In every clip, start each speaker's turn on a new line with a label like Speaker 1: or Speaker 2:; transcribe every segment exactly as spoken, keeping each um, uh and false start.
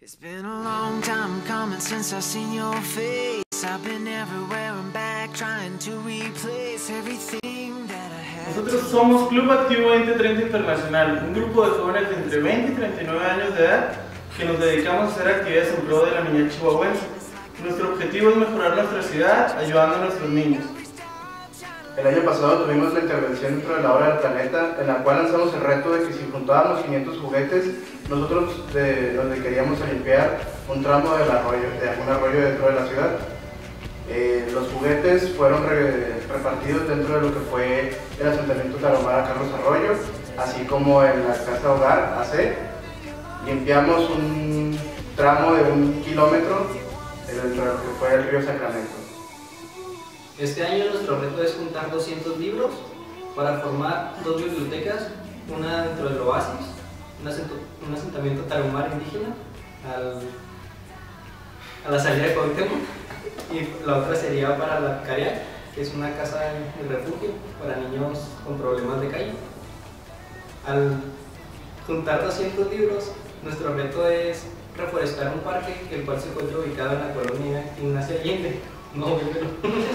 Speaker 1: It's been a long time coming since I've seen your face. I've been everywhere and back trying to replace everything that I had.
Speaker 2: Nosotros somos Club Activo veinte treinta Internacional, un grupo de jóvenes de entre veinte y treinta y nueve años de edad que nos dedicamos a hacer actividades en pro de la niñez chihuahuense. Nuestro objetivo es mejorar nuestra ciudad ayudando a nuestros niños.
Speaker 3: El año pasado tuvimos la intervención dentro de la Hora del Planeta, en la cual lanzamos el reto de que si juntábamos quinientos juguetes, nosotros de, nos queríamos limpiar un tramo del arroyo, de algún arroyo dentro de la ciudad. Eh, los juguetes fueron re, repartidos dentro de lo que fue el asentamiento Tarahumara Carlos Arroyo, así como en la casa hogar A C. Limpiamos un tramo de un kilómetro dentro de lo que fue el río Sacramento.
Speaker 4: Este año nuestro reto es juntar doscientos libros para formar dos bibliotecas, una dentro del oasis, un asentamiento tarahumara indígena al, a la salida de Cuauhtémoc, y la otra sería para la Picaria, que es una casa de refugio para niños con problemas de calle. Al juntar doscientos libros, nuestro reto es reforestar un parque, el cual se encuentra ubicado en la colonia Ignacio Allende. No, primero.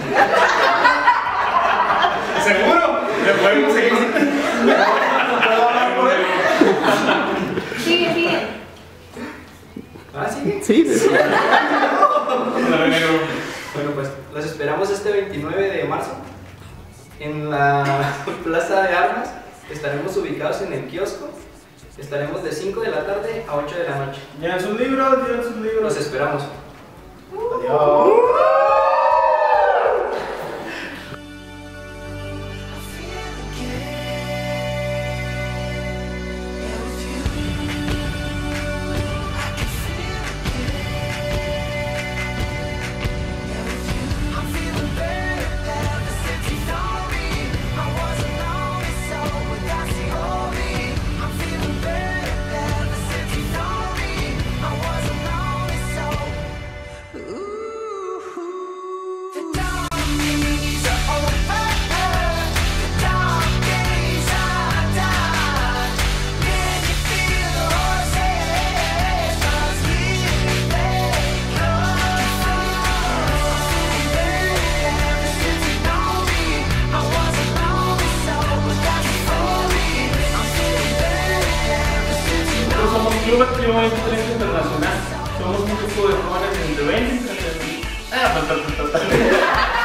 Speaker 2: ¿Seguro? ¿Le podemos seguir?
Speaker 5: Sigue, sigue.
Speaker 4: ¿Ah, sigue?
Speaker 6: Sí.
Speaker 4: Bueno, pues los esperamos este veintinueve de marzo en la Plaza de Armas. Estaremos ubicados en el kiosco. Estaremos de cinco de la tarde a ocho de la noche.
Speaker 2: Lleven sus libros, lleven sus libros.
Speaker 4: Los esperamos.
Speaker 3: Adiós.
Speaker 2: Club Activo veinte treinta Internacional. Somos un grupo de jóvenes entre veinte y treinta. Ah,